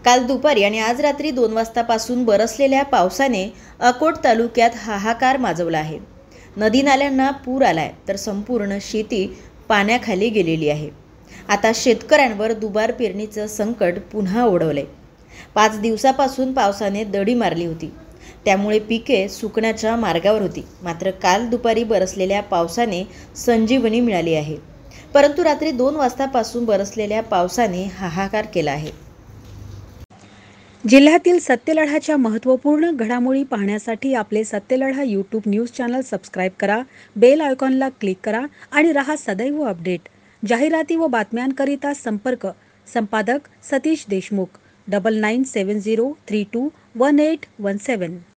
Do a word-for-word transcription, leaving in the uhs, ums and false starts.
काल दुपारी आणि आज रात्री दोन वाजतापासून बरसलेल्या पावसाने अकोट तालुक्यात हाहाकार माजवला आहे. नदी नाल्यांना पूर आलाय तर संपूर्ण शेती पाण्याखाली गेलेली आहे. आता शेतकऱ्यांवर दुबार पेरणीचं संकट पुन्हा ओढवलंय. पाच दिवसापासून पावसाने दडी मारली होती, त्यामुळे पिके सुकण्याच्या मार्गावर होती. मात्र काल दुपारी बरसलेल्या पावसाने संजीवनी मिळाली आहे. परंतु रात्री दोन वाजतापासून बरसलेल्या पावसाने हाहाकार केला आहे. जिल्ह्यातील सत्यलढाच्या महत्त्वपूर्ण घडामोडी पाहण्यासाठी आपले Satyaladha YouTube news channel subscribe करा, बेल आयकॉनला क्लिक करा आणि रहा सदैव अपडेट. जाहिराती व बातम्यांकरिता संपर्क संपादक Satish Deshmukh double nine seven zero three two one eight one सेवन.